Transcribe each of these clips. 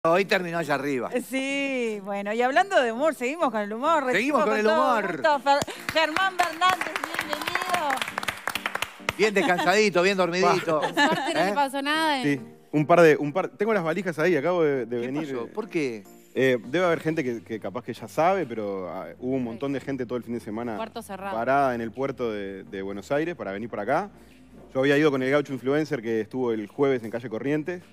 Hoy terminó allá arriba. Sí, bueno, y hablando de humor, seguimos con el humor. Seguimos con el humor. Germán Fernández, bienvenido. Bien descansadito, bien dormidito. Suerte, no le pasó nada. Sí, tengo las valijas ahí, acabo de ¿Qué venir. pasó? ¿Por qué? Debe haber gente que capaz que ya sabe, pero hubo un montón de gente todo el fin de semana Puerto cerrado. parada en el puerto de Buenos Aires para venir por acá. Yo había ido con el gaucho influencer que estuvo el jueves en calle Corrientes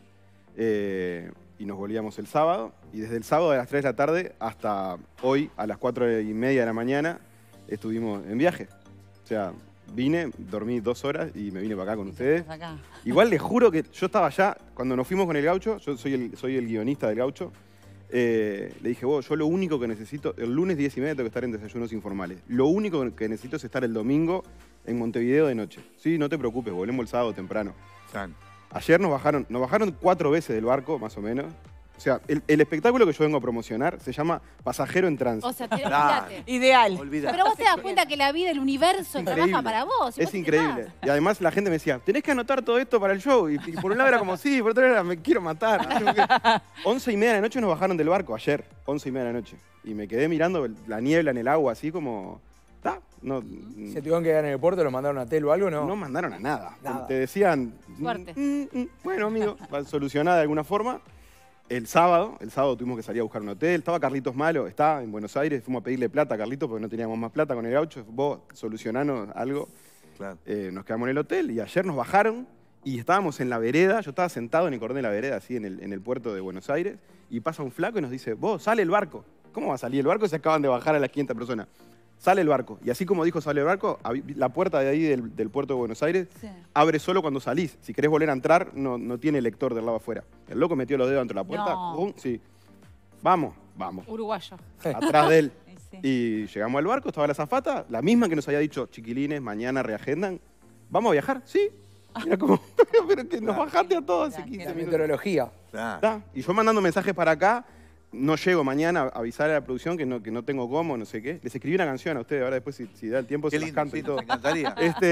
y nos volvíamos el sábado. Y desde el sábado a las 3 de la tarde hasta hoy a las 4:30 de la mañana estuvimos en viaje. O sea, vine, dormí 2 horas y me vine para acá con ustedes. Acá. Igual les juro que yo estaba allá, cuando nos fuimos con el gaucho, yo soy el guionista del gaucho, le dije, vos, yo lo único que necesito, el lunes 10:30 tengo que estar en Desayunos Informales. Lo único que necesito es estar el domingo en Montevideo de noche. Sí, no te preocupes, volvemos el sábado temprano. Ayer nos bajaron 4 veces del barco, más o menos. O sea, el espectáculo que yo vengo a promocionar se llama Pasajero en Tránsito. O sea, olvídate. Ideal. Olvidate. Pero vos te das cuenta que la vida, el universo trabaja para vos. y Es vos te increíble. vas. Y además la gente me decía, tenés que anotar todo esto para el show. Y por un lado era como, sí, por otro lado era, me quiero matar. 11:30 de la noche nos bajaron del barco, ayer, 11:30 de la noche. Y me quedé mirando la niebla en el agua, así como, no, ¿Se tuvieron que quedar en el puerto? ¿Lo mandaron a hotel o algo? no mandaron a nada. Nada. Te decían, Suerte. bueno, amigo, va solucionada de alguna forma. El sábado tuvimos que salir a buscar un hotel. Estaba Carlitos Malo, está en Buenos Aires. Fuimos a pedirle plata a Carlitos porque no teníamos más plata con el gaucho. Vos solucionanos algo. Claro. Nos quedamos en el hotel y ayer nos bajaron y estábamos en la vereda. Yo estaba sentado en el cordón de la vereda, así en el puerto de Buenos Aires. Y pasa un flaco y nos dice, vos, sale el barco. ¿Cómo va a salir el barco? Se acaban de bajar a las 500 personas. Sale el barco. Y así como dijo sale el barco, la puerta de ahí del puerto de Buenos Aires abre solo cuando salís. Si querés volver a entrar, no tiene lector del lado afuera. El loco metió los dedos dentro de la puerta. No. ¡Pum! Sí. Vamos. Uruguayo. Atrás de él. Sí. Y llegamos al barco, estaba la azafata, la misma que nos había dicho, chiquilines, mañana reagendan. ¿Vamos a viajar? Sí. Era como, pero que nos bajaste a todos hace 15 La minutos. meteorología. Claro. Y yo mandando mensajes para acá, no llego mañana a avisar a la producción que no tengo cómo, no sé qué. Les escribí una canción a ustedes, ahora después si da el tiempo Qué se las lindo, canto sí, y todo. me encantaría.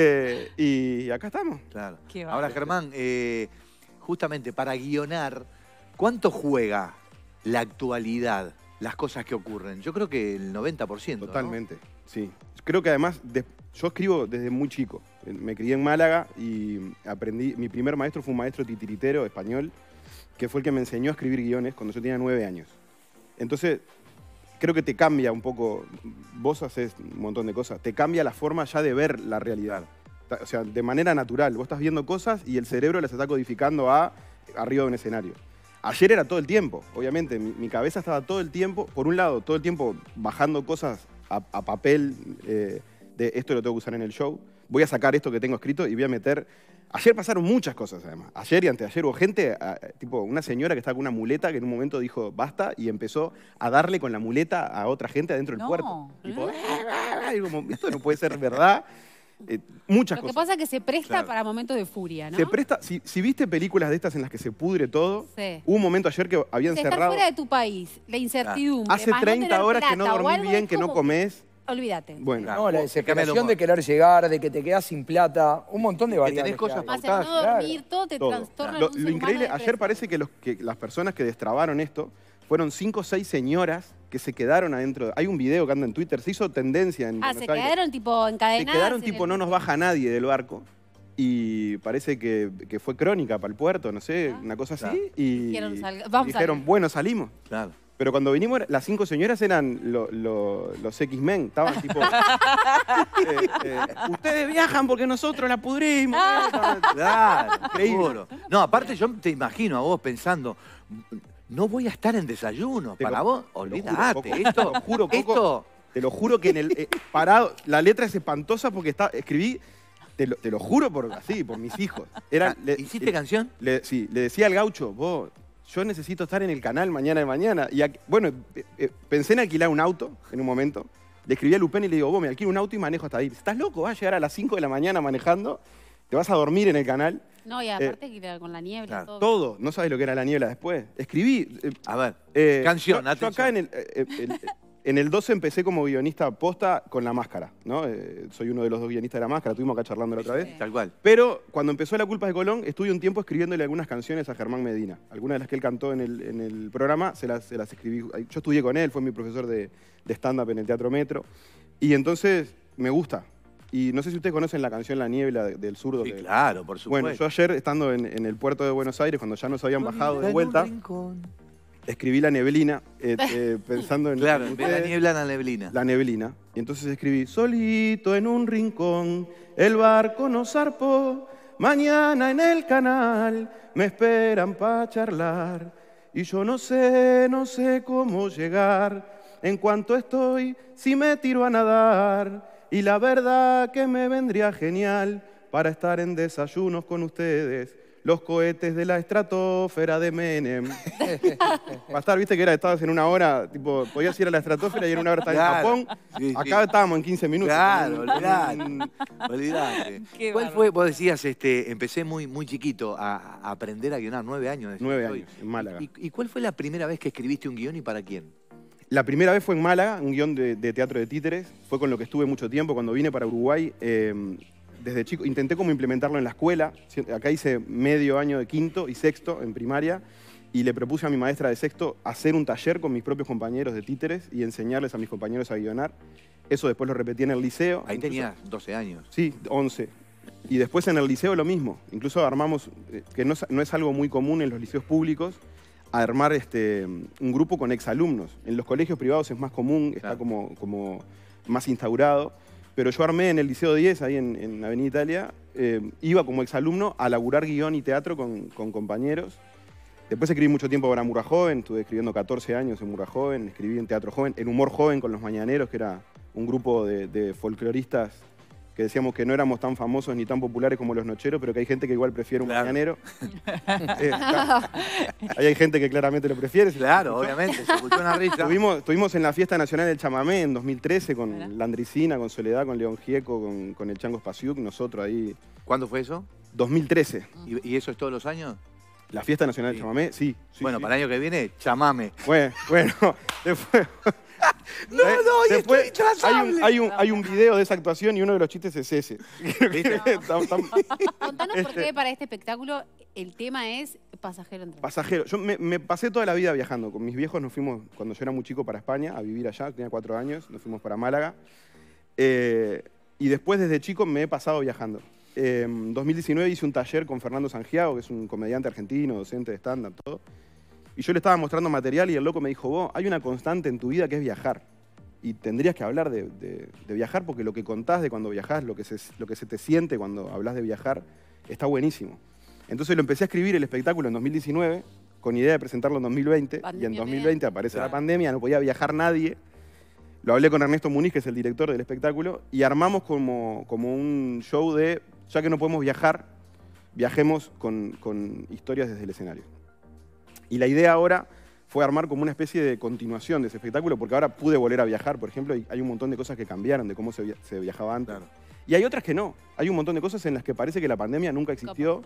Y acá estamos. Claro. Qué Ahora, bárbaro. Germán, justamente para guionar, ¿cuánto juega la actualidad, las cosas que ocurren? Yo creo que el 90%. ¿no? Totalmente, sí. Creo que además, yo escribo desde muy chico. Me crié en Málaga y aprendí, mi primer maestro fue un maestro titiritero español, que fue el que me enseñó a escribir guiones cuando yo tenía 9 años. Entonces, creo que te cambia un poco, vos haces un montón de cosas, te cambia la forma ya de ver la realidad. O sea, de manera natural, vos estás viendo cosas y el cerebro las está codificando arriba de un escenario. Ayer era todo el tiempo, obviamente, mi cabeza estaba todo el tiempo, por un lado, todo el tiempo bajando cosas a papel, de esto lo tengo que usar en el show, voy a sacar esto que tengo escrito y voy a meter... Ayer pasaron muchas cosas, además. Ayer y anteayer hubo gente, tipo una señora que estaba con una muleta que en un momento dijo basta y empezó a darle con la muleta a otra gente adentro del No. puerto. Tipo, y como, esto no puede ser verdad. Muchas Lo que cosas. pasa es que se presta Claro. para momentos de furia, ¿no? Se presta, si viste películas de estas en las que se pudre todo, Sí. hubo un momento ayer que habían Estar cerrado. fuera de tu país, la incertidumbre. Hace más no 30 tener horas que no plata o dormís algo, bien, es que no como comés. Olvídate. Bueno, Claro. No, la Cambia el desesperación humor. de querer llegar, de que te quedás sin plata, un montón de Que variables. tenés cosas hay. Más el pautadas, no dormir, todo te todo. trastorna Lo en un ser increíble, humano de ayer estrés. parece que las personas que destrabaron esto fueron 5 o 6 señoras que se quedaron adentro. Hay un video que anda en Twitter, se hizo tendencia en Ah, Buenos se Aires. quedaron tipo Se encadenadas. quedaron en tipo, el- no nos baja nadie del barco. Y parece que fue crónica para el puerto, no sé, Ah. una cosa así. Claro. Y Dijeron, vamos a dijeron, salir. bueno, salimos. Claro. Pero cuando vinimos, las 5 señoras eran los X-Men. Estaban tipo, ustedes viajan porque nosotros la pudrimos. Claro, Increíble. seguro. No, aparte yo te imagino a vos pensando, no voy a estar en desayuno. Te Para lo- vos, Coco. olvídate. Te Esto, lo juro, Coco. esto, Te lo juro que en el parado, la letra es espantosa porque escribí, te lo juro por mis hijos. ¿hiciste canción? Sí, le decía al gaucho, vos, yo necesito estar en el canal mañana de mañana. Y bueno, pensé en alquilar un auto en un momento. Le escribí a Lupén y le digo, vos me alquilo un auto y manejo hasta ahí. ¿Estás loco? Vas a llegar a las 5 de la mañana manejando, te vas a dormir en el canal. No, y aparte que era con la niebla claro, y todo. Todo. ¿No sabes lo que era la niebla después? Escribí. A ver, canción, yo acá atención. en En el 12 empecé como guionista posta con La Máscara, ¿no? Soy uno de los 2 guionistas de La Máscara, estuvimos acá charlando la otra vez. Tal cual. Pero cuando empezó La Culpa de Colón, estuve un tiempo escribiéndole algunas canciones a Germán Medina. Algunas de las que él cantó en el programa se las escribí. Yo estudié con él, fue mi profesor de stand-up en el Teatro Metro. Y entonces me gusta. Y no sé si ustedes conocen la canción La Niebla del Zurdo. Sí, claro, por supuesto. Bueno, yo ayer, estando en el puerto de Buenos Aires, cuando ya nos habían bajado de vuelta, escribí La Neblina, pensando en... Claro, en de la niebla a la neblina. La neblina. Y entonces escribí, solito en un rincón, el barco no zarpó, mañana en el canal me esperan para charlar. Y yo no sé cómo llegar, en cuanto estoy, si me tiro a nadar. Y la verdad que me vendría genial para estar en desayunos con ustedes. Los cohetes de la estratosfera de Menem. Para estar, viste que estabas en una hora, tipo, podías ir a la estratosfera y en una hora estabas Claro. en Japón. Sí, sí. Acá estábamos en 15 minutos. Claro, olvidate. Qué ¿Cuál bárbaro. fue? Vos decías, empecé muy chiquito a aprender a guionar, 9 años. decías 9 hoy. años, en Málaga. ¿Y cuál fue la primera vez que escribiste un guión y para quién? La primera vez fue en Málaga, un guión de teatro de títeres. Fue con lo que estuve mucho tiempo. Cuando vine para Uruguay, desde chico, intenté como implementarlo en la escuela. Acá hice medio año de quinto y sexto en primaria. Y le propuse a mi maestra de sexto hacer un taller con mis propios compañeros de títeres y enseñarles a mis compañeros a guionar. Eso después lo repetí en el liceo. Ahí Incluso- tenías 12 años. Sí, 11. Y después en el liceo lo mismo. Incluso armamos, que no es algo muy común en los liceos públicos, armar un grupo con exalumnos. En los colegios privados es más común, está Claro. como más instaurado. Pero yo armé en el Liceo 10, ahí en Avenida Italia, iba como exalumno a laburar guión y teatro con compañeros. Después escribí mucho tiempo para Murga Joven, estuve escribiendo 14 años en Murga Joven, escribí en Teatro Joven, en Humor Joven con Los Mañaneros, que era un grupo de folcloristas que decíamos que no éramos tan famosos ni tan populares como Los Nocheros, pero que hay gente que igual prefiere un Claro. mañanero. Ahí hay gente que claramente lo prefiere. se Claro, escuchó. obviamente, se escuchó una risa. Estuvimos en la Fiesta Nacional del Chamamé en 2013 con Landricina, con Soledad, con León Gieco, con el Chango Spasiuk, nosotros ahí. ¿Cuándo fue eso? 2013. ¿Y eso es todos los años? La Fiesta Nacional Sí. del Chamamé, sí. Bueno, sí. para el año que viene, chamame. Bueno, después... No, y después estoy intrazable. hay un video de esa actuación y uno de los chistes es ese. ¿Viste? Contanos por qué para este espectáculo el tema es pasajero entre Pasajero. Yo me pasé toda la vida viajando. Con mis viejos nos fuimos, cuando yo era muy chico, para España, a vivir allá. Tenía 4 años, nos fuimos para Málaga. Y después, desde chico, me he pasado viajando. En 2019 hice un taller con Fernando Sangiao, que es un comediante argentino, docente de stand-up, todo. Y yo le estaba mostrando material y el loco me dijo, vos, hay una constante en tu vida que es viajar. Y tendrías que hablar de viajar porque lo que contás de cuando viajás, lo que se te siente cuando hablas de viajar, está buenísimo. Entonces lo empecé a escribir el espectáculo en 2019, con idea de presentarlo en 2020. Pandemia y en 2020 aparece Claro. la pandemia, no podía viajar nadie. Lo hablé con Ernesto Muniz, que es el director del espectáculo, y armamos como un show de, ya que no podemos viajar, viajemos con historias desde el escenario. Y la idea ahora fue armar como una especie de continuación de ese espectáculo, porque ahora pude volver a viajar, por ejemplo, y hay un montón de cosas que cambiaron de cómo se viajaba antes. Claro. Y hay otras que no. Hay un montón de cosas en las que parece que la pandemia nunca existió.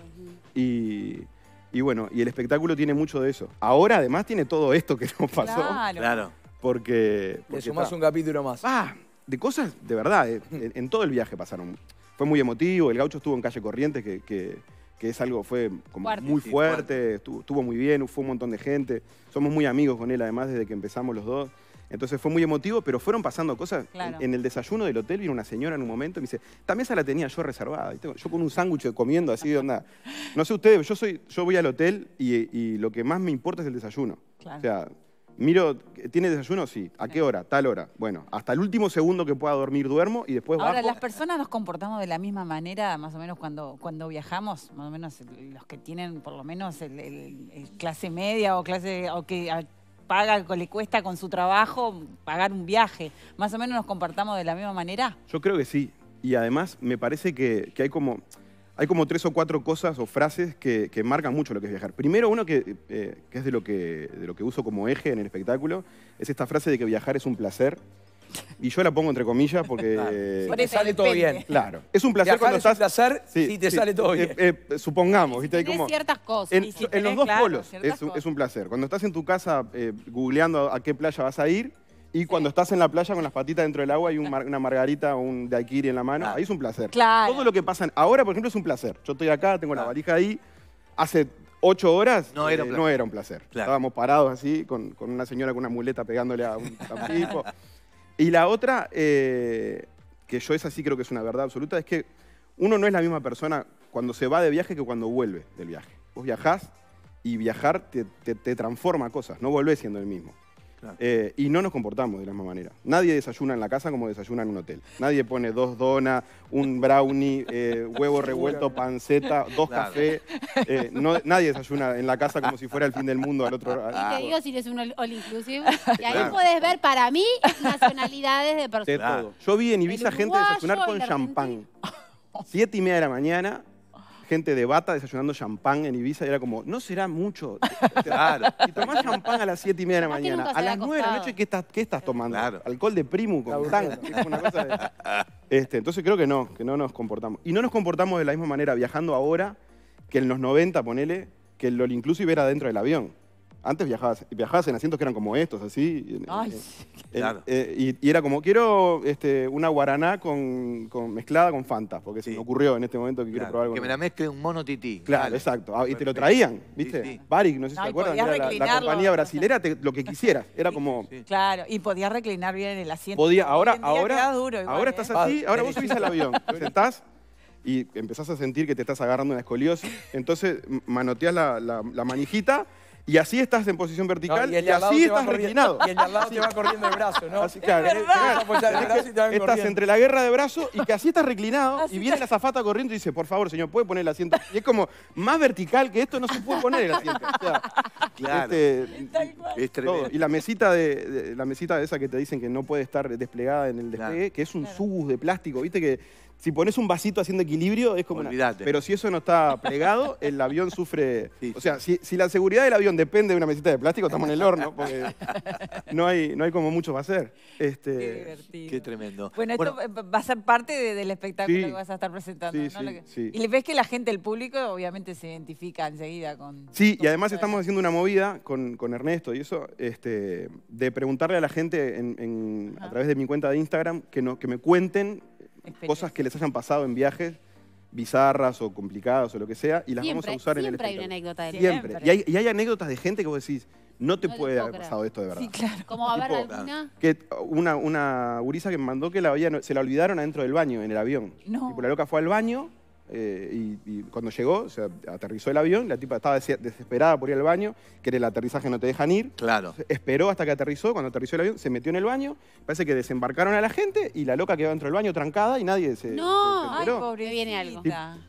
Y bueno, y el espectáculo tiene mucho de eso. Ahora, además, tiene todo esto que nos pasó. Claro. Claro. Porque Le sumás está- un capítulo más. de cosas, de verdad, en todo el viaje pasaron. Fue muy emotivo, el Gaucho estuvo en Calle Corrientes, que es algo, fue como Fuerte. muy Sí, fuerte, estuvo muy bien, fue un montón de gente. Somos muy amigos con él, además, desde que empezamos los dos. Entonces fue muy emotivo, pero fueron pasando cosas. Claro. En el desayuno del hotel vino una señora en un momento y me dice, esta mesa la tenía yo reservada. Yo con un sándwich comiendo así de onda. No sé ustedes, yo voy al hotel y lo que más me importa es el desayuno. Claro. O sea, miro, ¿tiene desayuno? Sí. ¿A qué hora? Tal hora. Bueno, hasta el último segundo que pueda dormir duermo y después Ahora, bajo. las personas nos comportamos de la misma manera, más o menos cuando viajamos, más o menos los que tienen por lo menos el clase media o clase o que paga, o le cuesta con su trabajo pagar un viaje, más o menos nos comportamos de la misma manera. Yo creo que sí. Y además me parece que hay como 3 o 4 cosas o frases que marcan mucho lo que es viajar. Primero, uno que es de lo que uso como eje en el espectáculo, es esta frase de que viajar es un placer. Y yo la pongo entre comillas porque... Por Te eso sale todo depende. bien. Claro. Es un placer Viajar cuando es un estás... placer si te sale todo bien. Supongamos, ¿viste? Hay Tenés como... ciertas cosas. En, Y si en tenés, los dos claro, polos ciertas es un cosas. placer. Cuando estás en tu casa googleando a qué playa vas a ir Y cuando estás en la playa con las patitas dentro del agua y una margarita o un daiquiri en la mano, ahí es un placer. Claro. Todo lo que pasa ahora, por ejemplo, es un placer. Yo estoy acá, tengo la valija ahí. Hace 8 horas No era un placer. no era un placer. Claro. Estábamos parados así, con una señora con una muleta pegándole a un tipo. Y la otra, que yo esa sí creo que es una verdad absoluta, es que uno no es la misma persona cuando se va de viaje que cuando vuelve del viaje. Vos viajás y viajar te transforma cosas, no volvés siendo el mismo. Claro. Y no nos comportamos de la misma manera. Nadie desayuna en la casa como desayuna en un hotel. Nadie pone 2 donas, un brownie, huevo revuelto, panceta, 2 cafés. Nadie desayuna en la casa como si fuera el fin del mundo al otro lado. Y te digo si es un all inclusive. Y ahí podés ver, para mí, nacionalidades de De personas. todo. Yo vi en Ibiza El gente desayunar uruguayo, con el champán. 7:30 de la mañana, gente de bata desayunando champán en Ibiza. Y era como, no será mucho. Claro. Si tomás champán a las 7:30 de la Capaz que mañana, nunca se a las había 9 de la acostado. noche, ¿qué estás tomando? Claro. Alcohol de Primu con tang. Es una cosa entonces creo que no nos comportamos. Y no nos comportamos de la misma manera viajando ahora que en los 90, ponele, que el all inclusive era dentro del avión. Antes viajabas en asientos que eran como estos, así. Ay, Claro. Y era como, quiero una guaraná mezclada con Fanta, porque se me ocurrió en este momento que quiero Claro, probar algo que me nuevo. la mezcle un mono tití. Claro, Dale. exacto. Y te lo traían, ¿viste? Sí, sí. Baric, no sé si No, te y acuerdan, podías era la reclinarlo, compañía o sea. brasilera, lo que quisieras. Era como... Sí. claro. Y podías reclinar bien en el asiento. Podía, Hoy en día quedás ahora duro igual, estás ¿eh? así, ahora vos Derechito. subís al avión, te sentás y empezás a sentir que te estás agarrando una escoliosis, entonces manoteás la manijita y así estás en posición vertical No, y, el de al lado así te va estás corriendo- reclinado. Y el de al lado te va corriendo el brazo, ¿no? Así, claro, verdad. Te vas a apoyar el brazo y te van estás corriendo. entre la guerra de brazos y que así estás reclinado Así y viene la azafata corriendo y dice, por favor, señor, ¿puede poner el asiento? Y es como, más vertical que esto no se puede poner el asiento. O sea, Claro. Tal cual. Es todo. tremendo. Y la mesita la mesita esa que te dicen que no puede estar desplegada en el despegue, Claro. que es un subus de plástico, viste que si pones un vasito haciendo equilibrio es como Olvídate. Pero si eso no está plegado, el avión sufre. Sí. O sea, si la seguridad del avión depende de una mesita de plástico, estamos en el horno, porque no hay como mucho para hacer. Qué divertido. Qué tremendo. Bueno, esto va a ser parte del espectáculo Sí. que vas a estar presentando, Sí, ¿no? sí, Lo que- sí. Y le ves que la gente, el público, obviamente se identifica enseguida con... Sí, y con además todo estamos eso. haciendo una movida con Ernesto y eso, de preguntarle a la gente a través de mi cuenta de Instagram que me cuenten cosas que les hayan pasado en viajes, bizarras o complicadas o lo que sea, y las vamos a usar en el siempre hay una espectáculo. anécdota de Siempre. Siempre. Y hay anécdotas de gente que vos decís, no te No le puede puedo haber creer. pasado esto de verdad. Sí, claro. Como a ver Tipo, alguna. Que una gurisa que me mandó que se la olvidaron adentro del baño, en el avión. No. Tipo, la loca fue al baño y cuando llegó, o sea, aterrizó el avión, la tipa estaba desesperada por ir al baño, que en el aterrizaje no te dejan ir. Claro. Esperó hasta que aterrizó, cuando aterrizó el avión, se metió en el baño, parece que desembarcaron a la gente y la loca quedó dentro del baño trancada y nadie se No. se Ay, enteró. pobrecita. viene algo.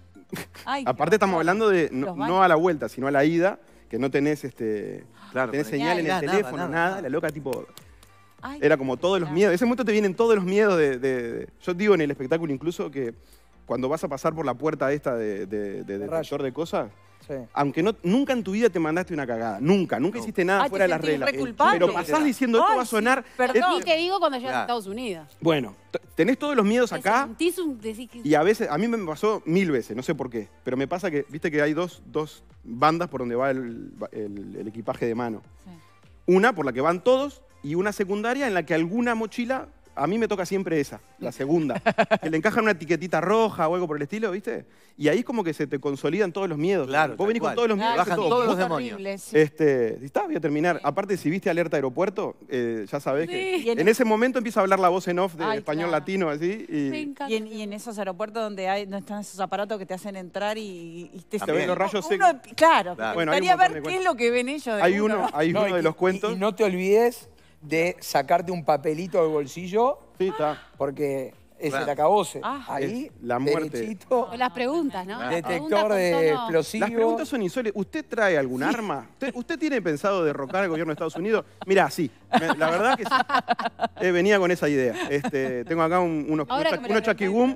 Ay, Aparte estamos hablando de Los baños. no a la vuelta, sino a la ida, que no tenés, Claro, tenés pero- señal en el Nada, teléfono, nada, nada. nada. La loca tipo... Ay, Era como todos los claro. miedos. En ese momento te vienen todos los miedos Yo digo en el espectáculo incluso que cuando vas a pasar por la puerta esta de detector de cosas, Sí. aunque nunca en tu vida te mandaste una cagada, nunca hiciste nada Ay, fuera de te las sentís reglas. re culpable. Pero pasás diciendo esto Ay, va a sonar. sí, perdón. Ni te digo cuando llegas a Claro. Estados Unidos. Bueno, tenés todos los miedos Te acá sentís decís que- y a veces, a mí me pasó 1000 veces, no sé por qué, pero me pasa que, viste que hay dos bandas por donde va el equipaje de mano. Sí. Una por la que van todos y una secundaria en la que alguna mochila, a mí me toca siempre esa, la segunda, que le encajan una etiquetita roja o algo por el estilo, ¿viste? Y ahí es como que se te consolidan todos los miedos. Claro, Vos tal venís con cual. todos los miedos. Claro, bajan sí, todos los es demonios. horrible, sí. Voy a terminar. Aparte, si viste Alerta Aeropuerto, ya sabés Sí. que en ese momento empieza a hablar la voz en off de Ay, español claro. latino, así. Me Y encanta. Y en esos aeropuertos donde están esos aparatos que te hacen entrar y te te ven los rayos Uno- secos. Claro, Claro. me Bueno, hay un gustaría montón ver de qué es lo que ven ellos. de hay uno. uno No, de los cuentos. Y no te olvides de sacarte un papelito del bolsillo, Sí, está. porque es Claro. el acabose. Ah. Ahí, Es la muerte. derechito, Con las preguntas, ¿no? Las preguntas detector con de tono- explosivos. Las preguntas son insólitas. ¿Usted trae algún arma? ¿Usted tiene pensado derrocar al gobierno de Estados Unidos? Mirá, sí. La verdad que sí. Venía con esa idea. Tengo acá unos Ahora que me lo unos chaquibum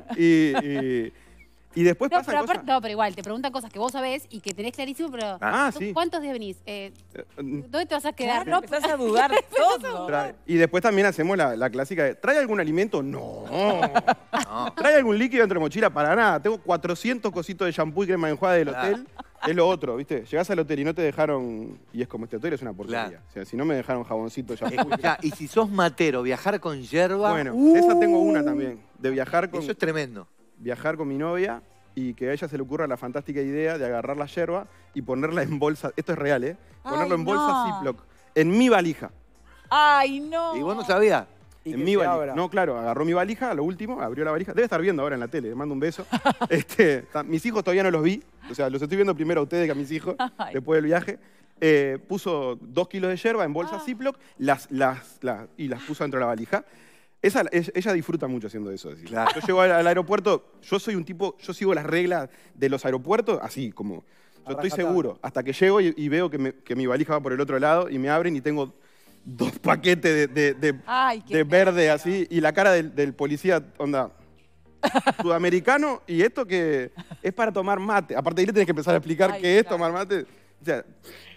y después No, pasan pero cosas. aparte, no, pero igual, te preguntan cosas que vos sabés y que tenés clarísimo, pero Ah, sí. ¿cuántos días venís? ¿Dónde te vas a quedar? Claro, No, empezás a dudar todo. Y después también hacemos la clásica de, ¿trae algún alimento? No. ¿Trae algún líquido entre mochila? Para nada. Tengo 400 cositos de shampoo y crema de enjuague del Claro. hotel Es lo otro, ¿viste? Llegás al hotel y no te dejaron... Y es como, este hotel es una porquería. Claro. O sea, si no me dejaron jaboncito ya... Escuchá, y si sos matero, viajar con yerba, Bueno, esa tengo una también. De viajar con... eso es tremendo. Viajar con mi novia y que a ella se le ocurra la fantástica idea de agarrar la yerba y ponerla en bolsa... Esto es real, ¿eh? Ponerlo Ay, en bolsa no. Ziploc. En mi valija. ¡Ay, no! ¿Y vos no sabías? Y En que mi se valija. abra. No, claro, agarró mi valija, lo último, abrió la valija. Debe estar viendo ahora en la tele, le mando un beso. Mis hijos todavía no los vi. O sea, los estoy viendo primero a ustedes que a mis hijos, Ay. después del viaje. Puso 2 kilos de yerba en bolsa Ziploc y las puso dentro de la valija. Ella disfruta mucho haciendo eso. Es decir, Claro. yo llego al aeropuerto, yo soy un tipo, yo sigo las reglas de los aeropuertos, así como, yo estoy rajatabla. seguro, hasta que llego y veo que mi valija va por el otro lado y me abren y tengo 2 paquetes Ay, qué de verde nervio. así y la cara del policía, onda, sudamericano y esto que es para tomar mate. Aparte ahí le tenés que empezar a explicar Ay, qué es claro. tomar mate. O sea,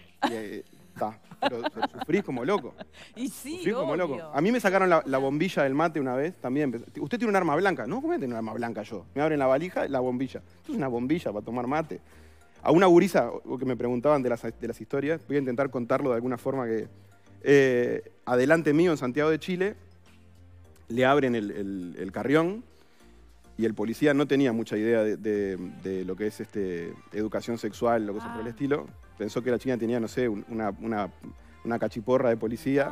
pero sufrís como loco. Y sí, Sufrís como obvio. loco. A mí me sacaron la bombilla del mate una vez también. ¿Usted tiene un arma blanca? No, ¿cómo tiene un arma blanca yo? Me abren la valija y la bombilla. Esto es una bombilla para tomar mate. A una gurisa que me preguntaban de las historias, voy a intentar contarlo de alguna forma que... adelante mío en Santiago de Chile, le abren el carrión y el policía no tenía mucha idea de lo que es educación sexual, lo que es por el estilo. Pensó que la chica tenía, no sé, una cachiporra de policía.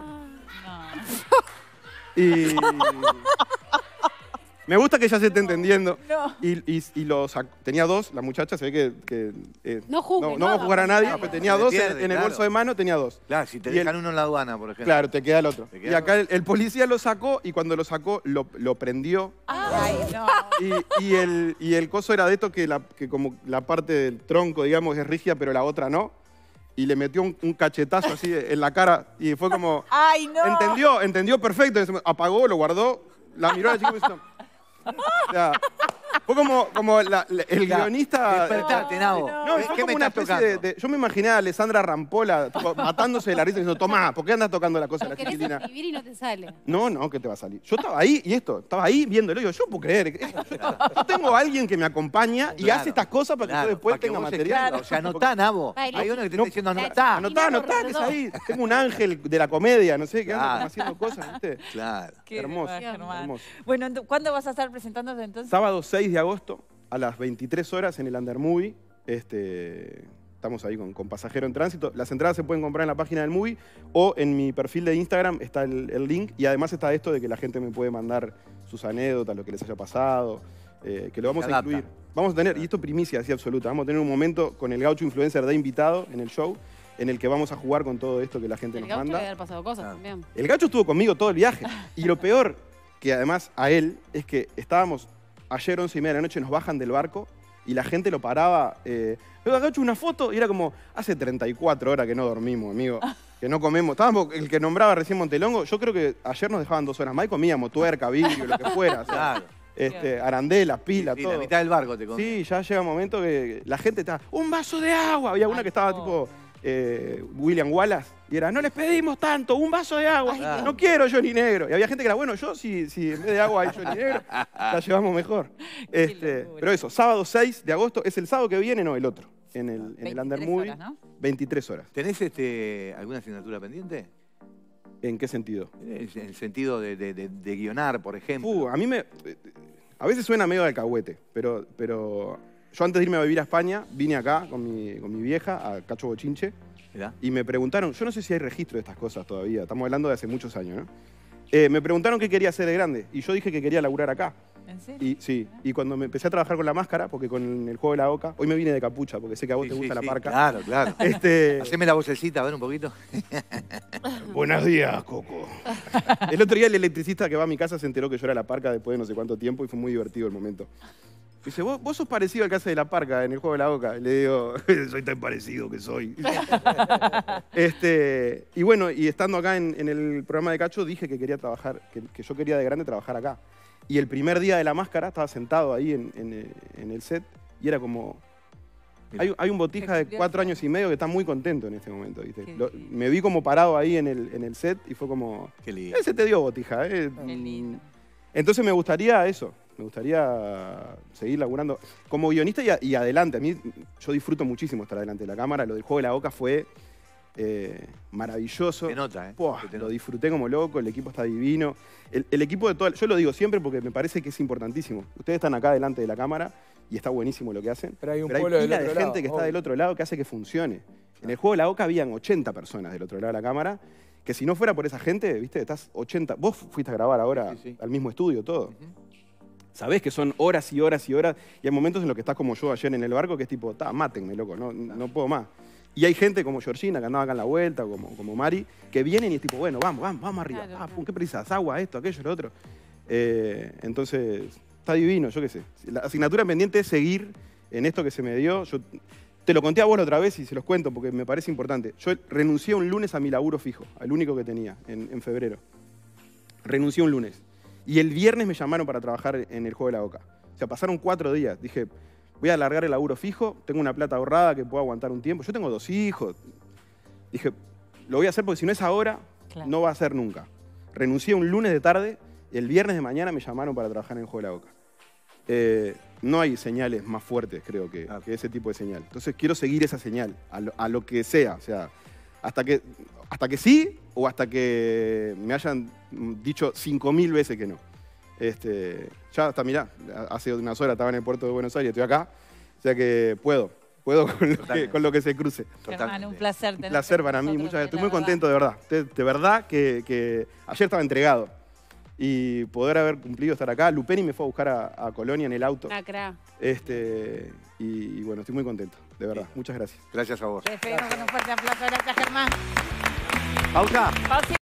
No. Y me gusta que ya se esté entendiendo. No. Y tenía 2, la muchacha, se ve que No juzgue, no va a juzgar a nadie, pero tenía Se 2 pierde, en el claro. bolso de mano, tenía 2. Claro, si te Y dejan uno en la aduana, por ejemplo. Claro, te queda el otro. Te queda Y acá el policía lo sacó y cuando lo sacó lo prendió. Ay, no. Y el coso era de esto que como la parte del tronco, digamos, es rígida, pero la otra no. Y le metió un cachetazo así en la cara y fue como... Ay, no. Entendió perfecto. Apagó, lo guardó, la miró a la chica y me hizo... O sea, fue como el guionista... Despertate, Nabo. No, ¿Qué fue me como una estás especie tocando? yo me imaginé a Alessandra Rampola tipo, matándose de la risa y diciendo, tomá, ¿por qué andas tocando la cosa de Lo la querés chiquitina? escribir y no te sale. No, ¿qué te va a salir? Yo estaba ahí y estaba ahí viéndolo. Y digo, yo puedo creer. Yo tengo a alguien que me acompaña y Claro, hace estas cosas para que claro, yo después para que tenga vos material. escribas. O sea, anotá, Nabo. Baile. Hay uno que te No, está diciendo, la- anotá. Anotá, que es ahí. Tengo un ángel de la comedia, no sé, que anda Claro. como haciendo cosas, ¿viste? Claro. Qué Hermoso, demás, Germán. hermoso. Bueno, ¿cuándo vas a estar presentándote entonces? Sábado 6 de agosto a las 23 horas en el Under Movie. Estamos ahí con Pasajero en Tránsito. Las entradas se pueden comprar en la página del Movie o en mi perfil de Instagram está el link. Y además está esto de que la gente me puede mandar sus anécdotas, lo que les haya pasado, que lo vamos Se a adapta. incluir. Vamos a tener, y esto primicia así absoluta, vamos a tener un momento con el Gaucho Influencer de invitado en el show, en el que vamos a jugar con todo esto que la gente El nos gaucho le manda. debe haber pasado cosas Ah. también. El Gacho estuvo conmigo todo el viaje. Y lo peor, que además a él, es que estábamos ayer 11:30 de la noche, nos bajan del barco y la gente lo paraba. Pero Gacho, una foto. Y era como, hace 34 horas que no dormimos, amigo. Que no comemos. Estábamos, el que nombraba recién Montelongo, yo creo que ayer nos dejaban 2 horas más y comíamos tuerca, vidrio, lo que fuera. O sea, Claro. arandelas, pilas, Sí, todo. la mitad del barco te comí. Sí, ya llega un momento que la gente estaba, ¡un vaso de agua! Había una Ay, que estaba no. tipo William Wallace y era, no les pedimos tanto, un vaso de agua, Ay, no quiero Johnny Negro. Y había gente que era, bueno, yo si en vez de agua hay Johnny Negro, la llevamos mejor. locura. Pero eso, sábado 6 de agosto, es el sábado que viene, no, el otro, en el 23 Under Movie, horas, ¿no? 23 horas. ¿Tenés alguna asignatura pendiente? ¿En qué sentido? En el sentido de guionar, por ejemplo. A mí a veces suena medio de alcahuete, pero yo antes de irme a vivir a España, vine acá con mi vieja, a Cacho Bochinche, Mirá. y me preguntaron, yo no sé si hay registro de estas cosas todavía, estamos hablando de hace muchos años, ¿no? Me preguntaron qué quería hacer de grande, y yo dije que quería laburar acá. ¿En serio? Y sí, y cuando me empecé a trabajar con la máscara, porque con el juego de la oca, hoy me vine de capucha, porque sé que a vos Sí, te gusta sí, la sí, parca. Claro, claro. Haceme la vocecita, a ver un poquito. Buenos días, Coco. El otro día el electricista que va a mi casa se enteró que yo era la parca después de no sé cuánto tiempo y fue muy divertido el momento. Dice, vos sos parecido al que hace de la parca en el juego de la boca. Y le digo, soy tan parecido que soy. Y bueno, y estando acá en el programa de Cacho, dije que quería trabajar, que yo quería de grande trabajar acá. Y el primer día de la máscara estaba sentado ahí en el set y era como... Hay un botija de 4 años y medio que está muy contento en este momento, ¿viste? Qué Me vi como parado ahí en el set y fue como... Qué lindo. Se te dio botija, ¿eh? Qué lindo. Entonces me gustaría eso, Me gustaría seguir laburando como guionista y adelante. A mí, yo disfruto muchísimo estar delante de la cámara. Lo del Juego de la Oca fue maravilloso. Se nota, ¿eh? Puah, Se te lo nota. disfruté como loco, el equipo está divino. El equipo de todo, yo lo digo siempre porque me parece que es importantísimo. Ustedes están acá delante de la cámara y está buenísimo lo que hacen. Pero hay un Pero hay pueblo del pila de otro gente lado, que está obvio. del otro lado que hace que funcione. En el Juego de la Oca habían 80 personas del otro lado de la cámara, que si no fuera por esa gente, viste, estás 80. Vos fuiste a grabar ahora Sí, sí. al mismo estudio, todo. Sabés que son horas y horas y horas, y hay momentos en los que estás como yo ayer en el barco, que es tipo, mátenme, loco, no puedo más. Y hay gente como Georgina, que andaba acá en la vuelta, o como Mari, que vienen y es tipo, bueno, vamos arriba. Claro, claro. ¿Qué precisas? Agua, esto, aquello, lo otro. Entonces, está divino, yo qué sé. La asignatura pendiente es seguir en esto que se me dio. Yo te lo conté a vos la otra vez y se los cuento porque me parece importante. Yo renuncié un lunes a mi laburo fijo, al único que tenía en febrero. Renuncié un lunes. Y el viernes me llamaron para trabajar en el Juego de la Oca. O sea, pasaron 4 días. Dije, voy a alargar el laburo fijo, tengo una plata ahorrada que puedo aguantar un tiempo. Yo tengo 2 hijos. Dije, lo voy a hacer porque si no es ahora, Claro. no va a ser nunca. Renuncié un lunes de tarde, el viernes de mañana me llamaron para trabajar en el Juego de la Oca. No hay señales más fuertes, creo, que ese tipo de señal. Entonces quiero seguir esa señal, a lo que sea. O sea, hasta que sí o hasta que me hayan dicho 5000 veces que no. Ya hasta, mirá, hace unas horas estaba en el puerto de Buenos Aires, estoy acá. O sea que puedo con lo que se cruce. Germán, un placer Un tenerte placer con para mí, nosotros, muchas gracias. Estoy la muy verdad. contento, de verdad. De verdad que ayer estaba entregado. Y poder haber cumplido estar acá. Lupeni me fue a buscar a Colonia en el auto. Lacra. Y bueno, estoy muy contento, de verdad. Muchas gracias. Gracias a vos. Te despedimos con un fuerte aplauso. Gracias, Germán. Pausa. Pausa.